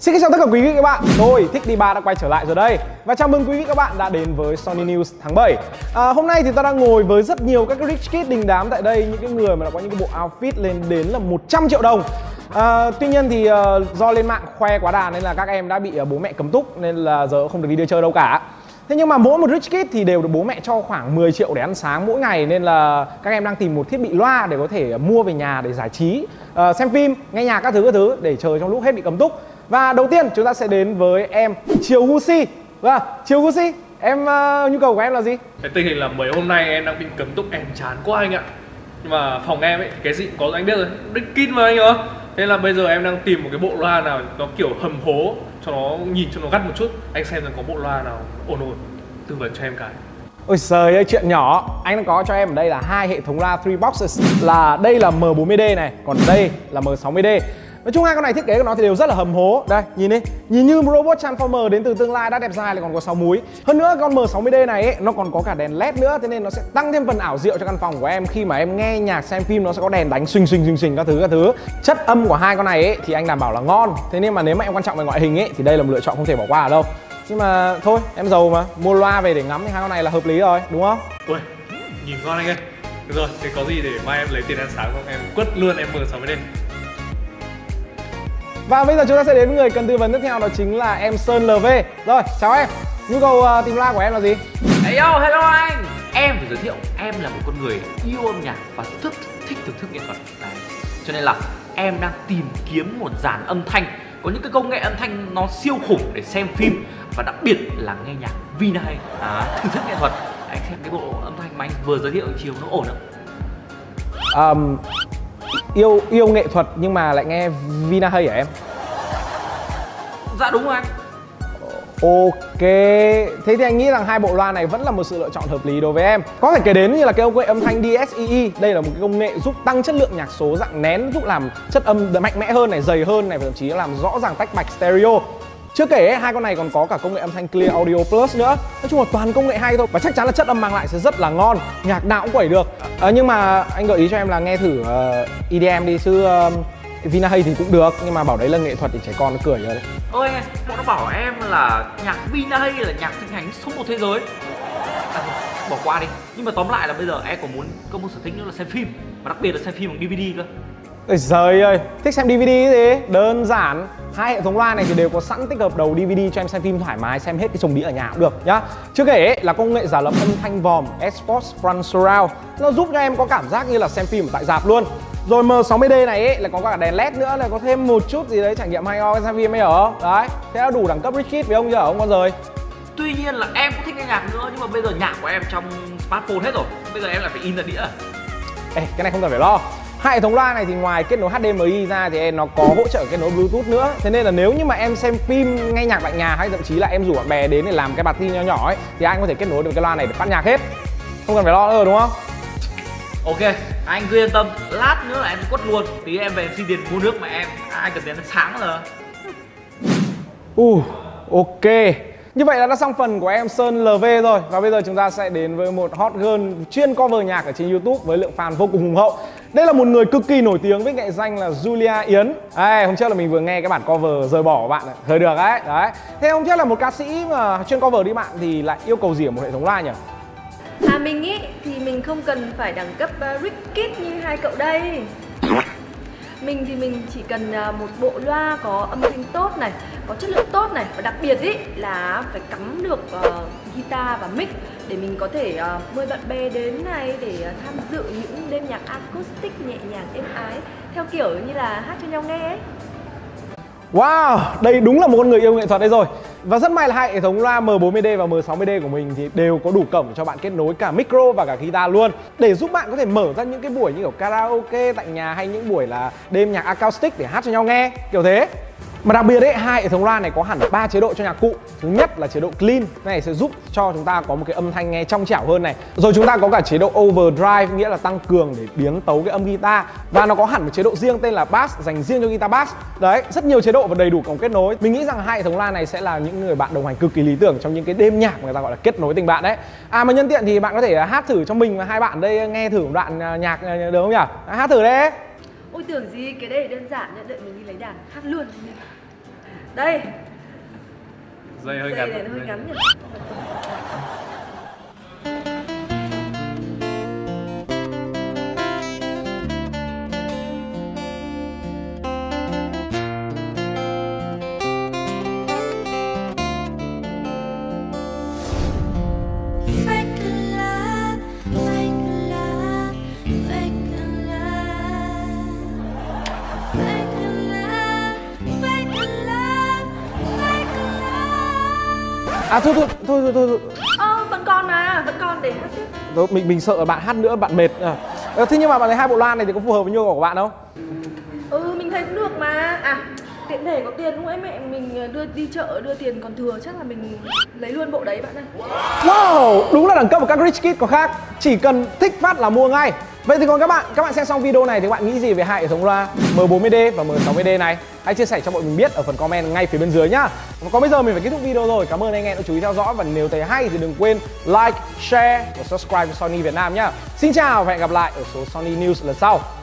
Xin kính chào tất cả quý vị các bạn, tôi Thích Đi Ba đã quay trở lại rồi đây. Và chào mừng quý vị các bạn đã đến với Sony News tháng 7. Hôm nay thì tôi đang ngồi với rất nhiều các rich kid đình đám tại đây. Những cái người mà đã có những cái bộ outfit lên đến là 100 triệu đồng. Tuy nhiên thì do lên mạng khoe quá đà nên là các em đã bị bố mẹ cấm túc, nên là giờ không được đi chơi đâu cả. Thế nhưng mà mỗi một rich kid thì đều được bố mẹ cho khoảng 10 triệu để ăn sáng mỗi ngày, nên là các em đang tìm một thiết bị loa để có thể mua về nhà để giải trí, xem phim, nghe nhạc các thứ để chờ trong lúc hết bị cấm túc. Và đầu tiên chúng ta sẽ đến với em Triều Gucci. Vâng, Triều Gucci, em nhu cầu của em là gì? Cái tình hình là mấy hôm nay em đang bị cấm túc, em chán quá anh ạ. Nhưng mà phòng em ấy, cái gì cũng có, anh biết rồi, rich kid mà anh ạ. Nên là bây giờ em đang tìm một cái bộ loa nào nó kiểu hầm hố, cho nó nhìn cho nó gắt một chút. Anh xem là có bộ loa nào ổn, tư vấn cho em cái. Ôi trời ơi, chuyện nhỏ. Anh đang có cho em ở đây là hai hệ thống loa 3 boxes. Là đây là M40D này, còn đây là M60D. Nói chung hai con này thiết kế của nó thì đều rất là hầm hố. Đây, nhìn đi, nhìn như robot transformer đến từ tương lai đã đẹp dai, lại còn có 6 múi. Hơn nữa con M60D này ấy, nó còn có cả đèn led nữa, thế nên nó sẽ tăng thêm phần ảo diệu cho căn phòng của em. Khi mà em nghe nhạc xem phim nó sẽ có đèn đánh xinh các thứ. Chất âm của hai con này ấy, thì anh đảm bảo là ngon. Thế nên mà nếu mà em quan trọng về ngoại hình ấy, thì đây là một lựa chọn không thể bỏ qua ở đâu. Nhưng mà thôi, em giàu mà, mua loa về để ngắm thì hai con này là hợp lý rồi, đúng không? Ui, nhìn ngon anh ơi. Được rồi, thế có gì để mai em lấy tiền ăn sáng không? Em quất luôn em M60D. Và bây giờ chúng ta sẽ đến với người cần tư vấn tiếp theo, đó chính là em Sơn LV. Rồi, chào em. Nhu cầu tìm loa của em là gì? Hey yo, hello anh. Em phải giới thiệu, em là một con người yêu âm nhạc và rất thích thưởng thức nghệ thuật. Đấy. Cho nên là em đang tìm kiếm một dàn âm thanh có những cái công nghệ âm thanh nó siêu khủng để xem phim, và đặc biệt là nghe nhạc Vinahay, thưởng thức nghệ thuật. Anh xem cái bộ âm thanh mà anh vừa giới thiệu chiều nó ổn không? Yêu nghệ thuật nhưng mà lại nghe Vinahay hả em? Dạ đúng rồi anh. Ok, thế thì anh nghĩ rằng hai bộ loa này vẫn là một sự lựa chọn hợp lý đối với em. Có thể kể đến như là cái công nghệ âm thanh DSEE. Đây là một cái công nghệ giúp tăng chất lượng nhạc số dạng nén, giúp làm chất âm mạnh mẽ hơn này, dày hơn này, và thậm chí làm rõ ràng tách bạch stereo. Chưa kể hai con này còn có cả công nghệ âm thanh Clear Audio Plus nữa. Nói chung là toàn công nghệ hay thôi, và chắc chắn là chất âm mang lại sẽ rất là ngon, nhạc nào cũng quẩy được. Nhưng mà anh gợi ý cho em là nghe thử EDM đi, chứ Vinahay thì cũng được, nhưng mà bảo đấy là nghệ thuật thì trẻ con nó cười rồi đấy. Ôi, bọn nó bảo em là nhạc Vinahay là nhạc thịnh hành số 1 thế giới. Bỏ qua đi. Nhưng mà tóm lại là bây giờ em có một sở thích nữa là xem phim, và đặc biệt là xem phim bằng DVD cơ. Ôi giời ơi, thích xem DVD gì? Đơn giản. Hai hệ thống loa này thì đều có sẵn tích hợp đầu DVD cho em xem phim thoải mái, xem hết cái chồng đĩa ở nhà cũng được nhá. Chưa kể là công nghệ giả lập âm thanh vòm S-Force Front Surround, nó giúp cho em có cảm giác như là xem phim ở tại rạp luôn. Rồi M60D này ấy, là có cả đèn led nữa, là có thêm một chút gì đấy trải nghiệm hay ho xem phim ấy, hiểu không? Đấy, thế là đủ đẳng cấp rich kid với ông chưa hả ông con rời? Tuy nhiên là em cũng thích nghe nhạc nữa, nhưng mà bây giờ nhạc của em trong smartphone hết rồi. Bây giờ em lại phải in ra đĩa. Ê, cái này không cần phải lo. Hai hệ thống loa này thì ngoài kết nối HDMI ra thì nó có hỗ trợ kết nối Bluetooth nữa. Thế nên là nếu như mà em xem phim, nghe nhạc tại nhà, hay thậm chí là em rủ bạn bè đến để làm cái party nho nhỏ ấy, thì anh có thể kết nối được cái loa này để phát nhạc hết. Không cần phải lo nữa rồi, đúng không? Ok, anh cứ yên tâm, lát nữa là em quất luôn. Tí em về em xin tiền mua nước mà em, ai cần tiền sáng rồi. Ok. Như vậy là đã xong phần của em Sơn LV rồi. Và bây giờ chúng ta sẽ đến với một hot girl chuyên cover nhạc ở trên YouTube với lượng fan vô cùng hùng hậu. Đây là một người cực kỳ nổi tiếng với nghệ danh là Julia Yến. Hôm trước là mình vừa nghe cái bản cover Rời Bỏ của bạn này, hơi được đấy. Thế hôm trước là một ca sĩ mà chuyên cover đi bạn thì lại yêu cầu gì ở một hệ thống loa nhỉ? Mình nghĩ thì mình không cần phải đẳng cấp rich kid như hai cậu đây. Mình thì mình chỉ cần một bộ loa có âm thanh tốt này, có chất lượng tốt này, và đặc biệt ý là phải cắm được guitar và mic để mình có thể mời bạn bè đến này để tham dự những đêm nhạc acoustic nhẹ nhàng êm ái, theo kiểu như là hát cho nhau nghe ấy. Wow, đây đúng là một con người yêu nghệ thuật đây rồi. Và rất may là hai hệ thống loa M40D và M60D của mình thì đều có đủ cổng cho bạn kết nối cả micro và cả guitar luôn, để giúp bạn có thể mở ra những cái buổi như kiểu karaoke tại nhà, hay những buổi là đêm nhạc acoustic để hát cho nhau nghe, kiểu thế. Mà đặc biệt đấy, hai hệ thống loa này có hẳn 3 chế độ cho nhạc cụ. Thứ nhất là chế độ clean, cái này sẽ giúp cho chúng ta có một cái âm thanh nghe trong trẻo hơn này. Rồi chúng ta có cả chế độ overdrive, nghĩa là tăng cường để biến tấu cái âm guitar. Và nó có hẳn một chế độ riêng tên là bass, dành riêng cho guitar bass. Đấy, rất nhiều chế độ và đầy đủ cổng kết nối. Mình nghĩ rằng hai hệ thống loa này sẽ là những người bạn đồng hành cực kỳ lý tưởng trong những cái đêm nhạc mà người ta gọi là kết nối tình bạn đấy. Mà nhân tiện thì bạn có thể hát thử cho mình và hai bạn đây nghe thử một đoạn nhạc được không nhỉ? Hát thử đấy. Ôi tưởng gì, cái này đơn giản, đợi mình đi lấy đàn hát luôn. Đây. Dây hơi Dây ngắn. này nó hơi ngắn nhỉ. À thôi. Vẫn còn mà, vẫn còn để hát tiếp. Thôi, mình sợ bạn hát nữa bạn mệt. Thế nhưng mà bạn thấy hai bộ loa này thì có phù hợp với nhu cầu của bạn không? Mình thấy cũng được mà. À, tiện thể có tiền lúc ấy mẹ mình đi chợ đưa tiền còn thừa, chắc là mình lấy luôn bộ đấy bạn ơi. Wow, đúng là đẳng cấp của các Rich Kid có khác. Chỉ cần thích phát là mua ngay. Vậy thì còn các bạn xem xong video này thì bạn nghĩ gì về hai hệ thống loa M40D và M60D này? Hãy chia sẻ cho bọn mình biết ở phần comment ngay phía bên dưới nhá. Và còn bây giờ mình phải kết thúc video rồi. Cảm ơn anh em đã chú ý theo dõi, và nếu thấy hay thì đừng quên like, share và subscribe cho Sony Việt Nam nhá. Xin chào và hẹn gặp lại ở số Sony News lần sau.